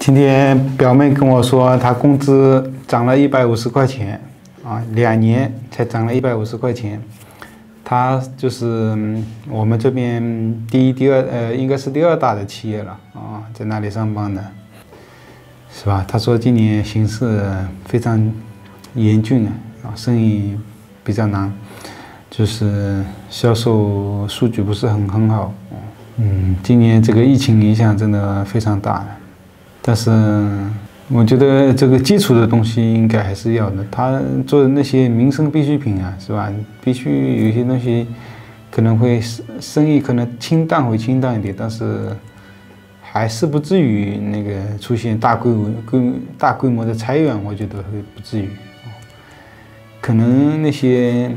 今天表妹跟我说，她工资涨了150块钱，啊，2年才涨了150块钱。她就是我们这边应该是第二大的企业了啊，在那里上班的，是吧？她说今年形势非常严峻啊，生意比较难，就是销售数据不是很好。今年这个疫情影响真的非常大。但是我觉得这个基础的东西应该还是要的。他做的那些民生必需品啊，是吧？必须有些东西可能会生意可能清淡一点，但是还是不至于那个出现大规模的裁员，我觉得会不至于。可能那些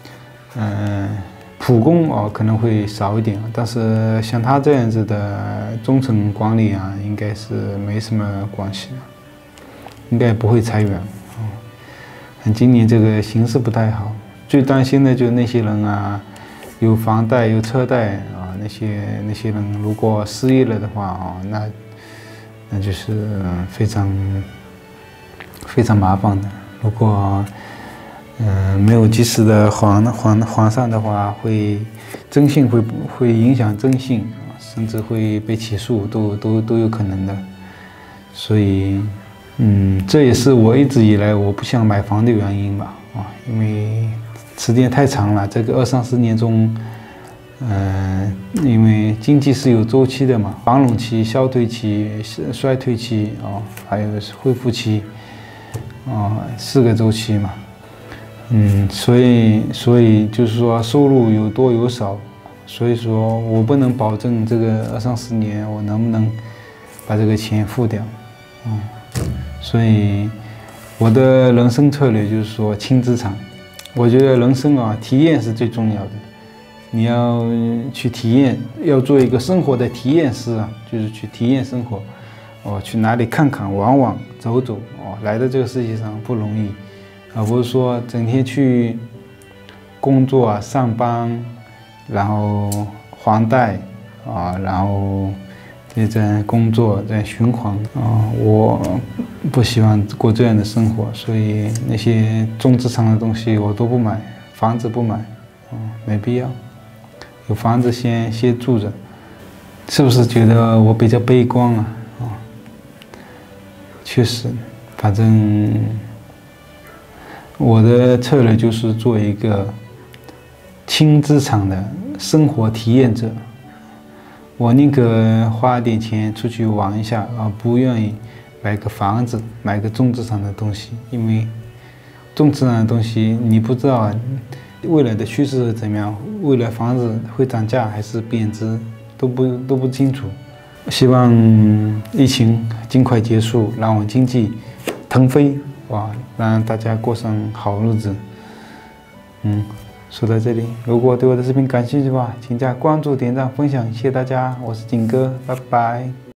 普工可能会少一点，但是像他这样子的中层管理啊，应该是没什么关系，应该不会裁员。今年这个形势不太好，最担心的就是那些人啊，有房贷有车贷啊，那些人如果失业了的话啊，那就是非常麻烦的。如果没有及时的还上的话，征信会影响征信啊，甚至会被起诉，都有可能的。所以，这也是我一直以来我不想买房的原因吧，因为时间太长了，这个20-30年中，因为经济是有周期的嘛，繁荣期、消退期、衰退期还有恢复期，4个周期嘛。所以就是说收入有多有少，所以说我不能保证这个20-30年我能不能把这个钱付掉，所以我的人生策略就是说轻资产。我觉得人生体验是最重要的，你要去体验，要做一个生活的体验师就是去体验生活，去哪里看看玩玩走走，来到这个世界上不容易。而不是说整天去工作上班，然后还贷然后在工作在循环我不喜欢过这样的生活，所以那些重资产的东西我都不买，房子不买没必要，有房子先住着，是不是觉得我比较悲观确实，反正。我的策略就是做一个轻资产的生活体验者，我宁可花点钱出去玩一下，不愿意买个房子，买个重资产的东西，因为重资产的东西你不知道未来的趋势是怎么样，未来房子会涨价还是贬值，都不清楚。希望疫情尽快结束，让我们经济腾飞。让大家过上好日子。说到这里，如果对我的视频感兴趣的话，请加关注、点赞、分享，谢谢大家，我是景哥，拜拜。